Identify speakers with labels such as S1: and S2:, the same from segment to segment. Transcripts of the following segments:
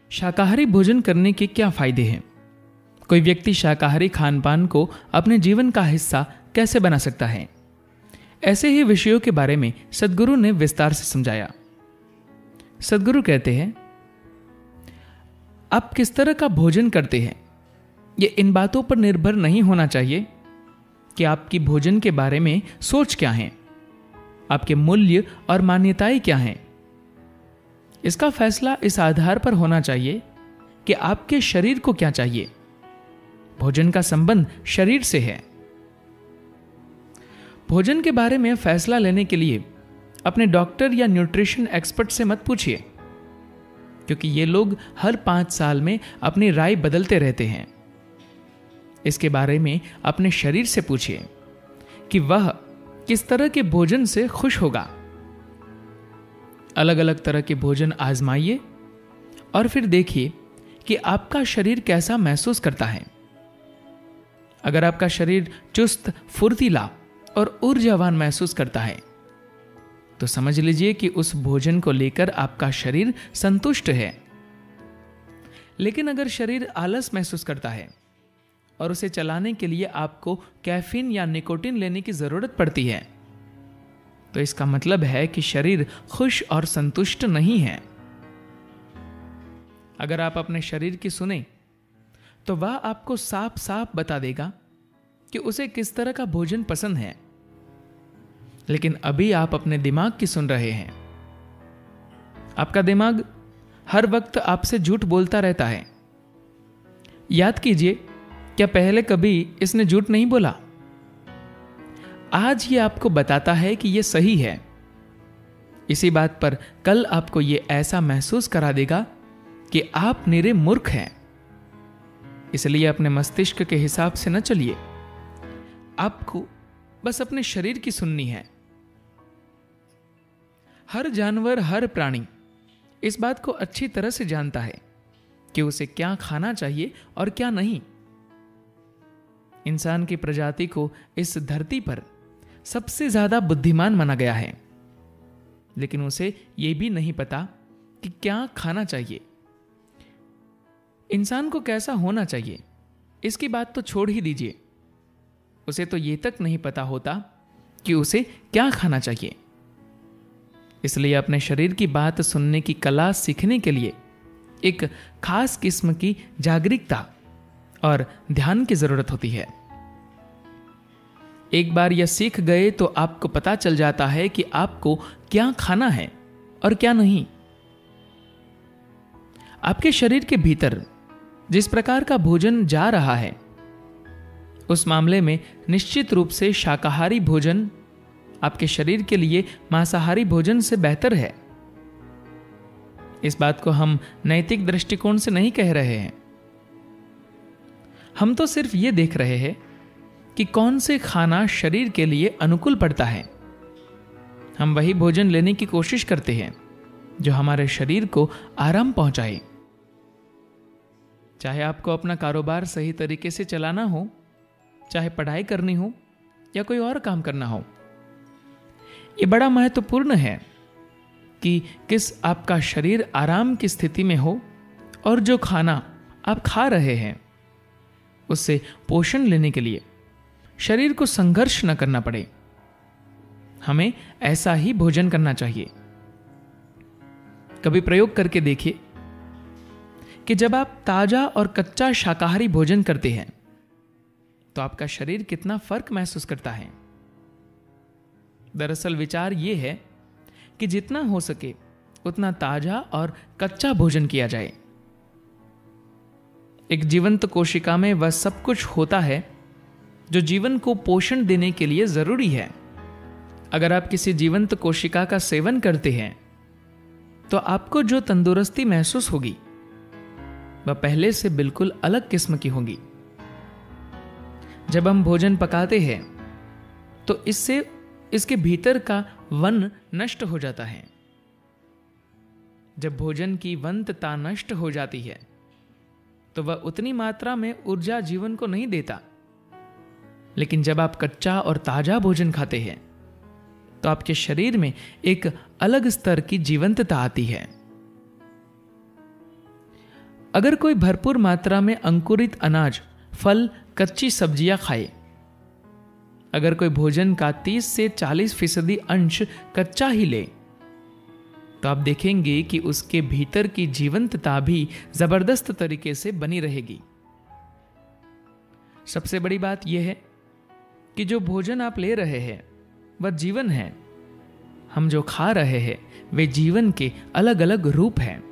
S1: शाकाहारी भोजन करने के क्या फायदे हैं? कोई व्यक्ति शाकाहारी खानपान को अपने जीवन का हिस्सा कैसे बना सकता है? ऐसे ही विषयों के बारे में सद्गुरु ने विस्तार से समझाया। सद्गुरु कहते हैं, आप किस तरह का भोजन करते हैं, ये इन बातों पर निर्भर नहीं होना चाहिए कि आपकी भोजन के बारे में सोच क्या है, आपके मूल्य और मान्यताएं क्या हैं। इसका फैसला इस आधार पर होना चाहिए कि आपके शरीर को क्या चाहिए। भोजन का संबंध शरीर से है। भोजन के बारे में फैसला लेने के लिए अपने डॉक्टर या न्यूट्रिशन एक्सपर्ट से मत पूछिए, क्योंकि ये लोग हर 5 साल में अपनी राय बदलते रहते हैं। इसके बारे में अपने शरीर से पूछिए कि वह किस तरह के भोजन से खुश होगा। अलग अलग तरह के भोजन आजमाइए और फिर देखिए कि आपका शरीर कैसा महसूस करता है। अगर आपका शरीर चुस्त, फुर्तीला और ऊर्जावान महसूस करता है तो समझ लीजिए कि उस भोजन को लेकर आपका शरीर संतुष्ट है। लेकिन अगर शरीर आलस महसूस करता है और उसे चलाने के लिए आपको कैफीन या निकोटीन लेने की जरूरत पड़ती है, तो इसका मतलब है कि शरीर खुश और संतुष्ट नहीं है। अगर आप अपने शरीर की सुने तो वह आपको साफ साफ बता देगा कि उसे किस तरह का भोजन पसंद है। लेकिन अभी आप अपने दिमाग की सुन रहे हैं। आपका दिमाग हर वक्त आपसे झूठ बोलता रहता है। याद कीजिए, क्या पहले कभी इसने झूठ नहीं बोला? आज ये आपको बताता है कि ये सही है। इसी बात पर कल आपको ये ऐसा महसूस करा देगा कि आप निरे मूर्ख हैं। इसलिए अपने मस्तिष्क के हिसाब से न चलिए। आपको बस अपने शरीर की सुननी है। हर जानवर, हर प्राणी इस बात को अच्छी तरह से जानता है कि उसे क्या खाना चाहिए और क्या नहीं। इंसान की प्रजाति को इस धरती पर सबसे ज्यादा बुद्धिमान माना गया है, लेकिन उसे यह भी नहीं पता कि क्या खाना चाहिए। इंसान को कैसा होना चाहिए इसकी बात तो छोड़ ही दीजिए। उसे तो यह तक नहीं पता होता कि उसे क्या खाना चाहिए। इसलिए अपने शरीर की बात सुनने की कला सीखने के लिए एक खास किस्म की जागरूकता और ध्यान की जरूरत होती है। एक बार यह सीख गए तो आपको पता चल जाता है कि आपको क्या खाना है और क्या नहीं। आपके शरीर के भीतर जिस प्रकार का भोजन जा रहा है, उस मामले में निश्चित रूप से शाकाहारी भोजन आपके शरीर के लिए मांसाहारी भोजन से बेहतर है। इस बात को हम नैतिक दृष्टिकोण से नहीं कह रहे हैं। हम तो सिर्फ ये देख रहे हैं कि कौन से खाना शरीर के लिए अनुकूल पड़ता है। हम वही भोजन लेने की कोशिश करते हैं जो हमारे शरीर को आराम पहुंचाए। चाहे आपको अपना कारोबार सही तरीके से चलाना हो, चाहे पढ़ाई करनी हो या कोई और काम करना हो, यह बड़ा महत्वपूर्ण है कि किस आपका शरीर आराम की स्थिति में हो और जो खाना आप खा रहे हैं उससे पोषण लेने के लिए शरीर को संघर्ष न करना पड़े। हमें ऐसा ही भोजन करना चाहिए। कभी प्रयोग करके देखिए कि जब आप ताजा और कच्चा शाकाहारी भोजन करते हैं तो आपका शरीर कितना फर्क महसूस करता है। दरअसल विचार यह है कि जितना हो सके उतना ताजा और कच्चा भोजन किया जाए। एक जीवंत कोशिका में वह सब कुछ होता है जो जीवन को पोषण देने के लिए जरूरी है। अगर आप किसी जीवंत कोशिका का सेवन करते हैं तो आपको जो तंदुरुस्ती महसूस होगी वह पहले से बिल्कुल अलग किस्म की होगी। जब हम भोजन पकाते हैं तो इससे इसके भीतर का वन नष्ट हो जाता है। जब भोजन की वंतता नष्ट हो जाती है तो वह उतनी मात्रा में ऊर्जा जीवन को नहीं देता। लेकिन जब आप कच्चा और ताजा भोजन खाते हैं तो आपके शरीर में एक अलग स्तर की जीवंतता आती है। अगर कोई भरपूर मात्रा में अंकुरित अनाज, फल, कच्ची सब्जियां खाए, अगर कोई भोजन का 30 से 40% अंश कच्चा ही ले, तो आप देखेंगे कि उसके भीतर की जीवंतता भी जबरदस्त तरीके से बनी रहेगी। सबसे बड़ी बात यह है कि जो भोजन आप ले रहे हैं वह जीवन है। हम जो खा रहे हैं वे जीवन के अलग अलग रूप हैं।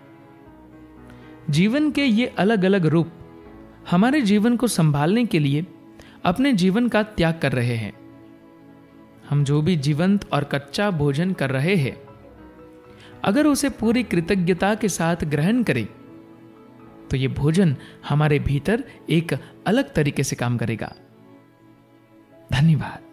S1: जीवन के ये अलग अलग रूप हमारे जीवन को संभालने के लिए अपने जीवन का त्याग कर रहे हैं। हम जो भी जीवंत और कच्चा भोजन कर रहे हैं, अगर उसे पूरी कृतज्ञता के साथ ग्रहण करें तो ये भोजन हमारे भीतर एक अलग तरीके से काम करेगा। धन्यवाद।